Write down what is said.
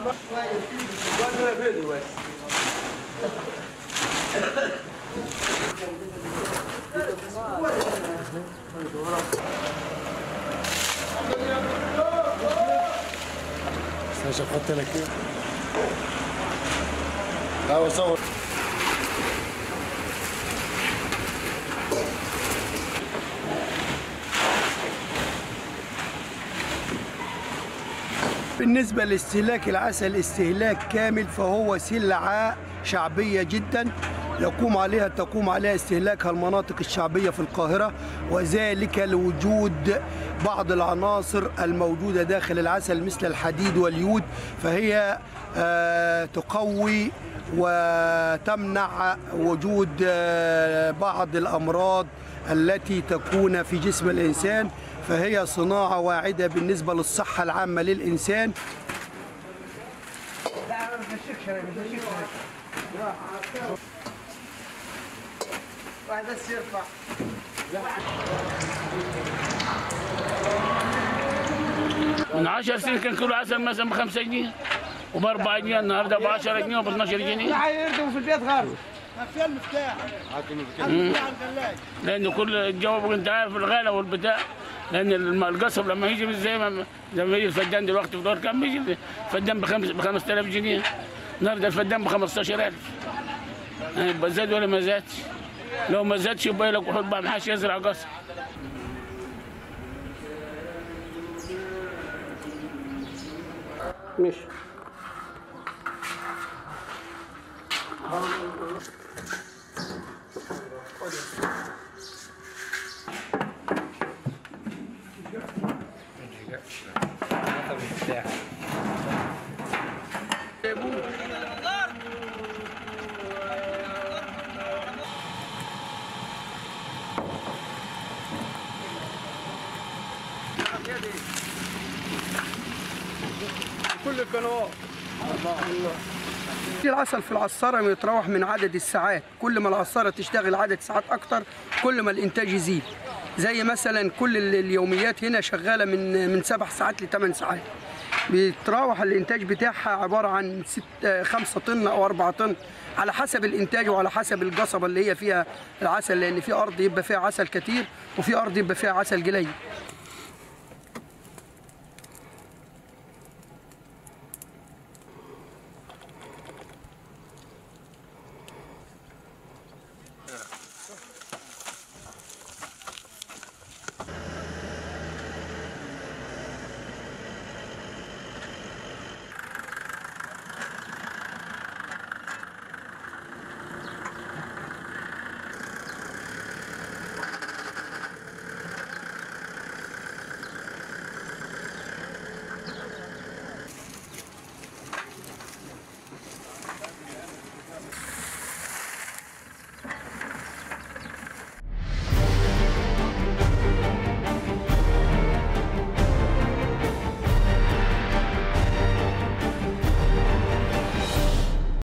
استنى احط لك ايه؟ لا صور. بالنسبة لاستهلاك العسل استهلاك كامل، فهو سلعة شعبية جدا تقوم عليها استهلاكها المناطق الشعبية في القاهرة، وذلك لوجود بعض العناصر الموجودة داخل العسل مثل الحديد واليود، فهي تقوي وتمنع وجود بعض الأمراض التي تكون في جسم الإنسان، فهي صناعة واعدة بالنسبة للصحة العامة للإنسان. واحد بس يرفع. من 10 سنين كان كيلو عسل مثلا ب 5 جنيه وب 4 جنيه، النهارده ب 10 جنيه وب 12 جنيه. هيردوا في البيت غير. فين المفتاح؟ لأن كل الجو أنت عارف الغلا والبتاع، لأن القصب لما يجي زي ما يجي الفدان دلوقتي في دور كام بيجي الفدان ب 5000 جنيه، النهارده الفدان ب 15000. يبقى زاد ولا ما زادش؟ لو ما زادش يبقى لك واحد بقى محاش يزرع قصب. ماشي. كل القنوات. العسل في العصارة يتراوح من عدد الساعات، كل ما العصارة تشتغل عدد ساعات أكتر كل ما الإنتاج يزيد. زي مثلا كل اليوميات هنا شغالة من 7 ساعات ل 8 ساعات. بيتراوح الإنتاج بتاعها عبارة عن 5 طن أو 4 طن على حسب الإنتاج وعلى حسب القصبة اللي هي فيها العسل، لأن في أرض يبقى فيها عسل كتير وفي أرض يبقى فيها عسل قليل.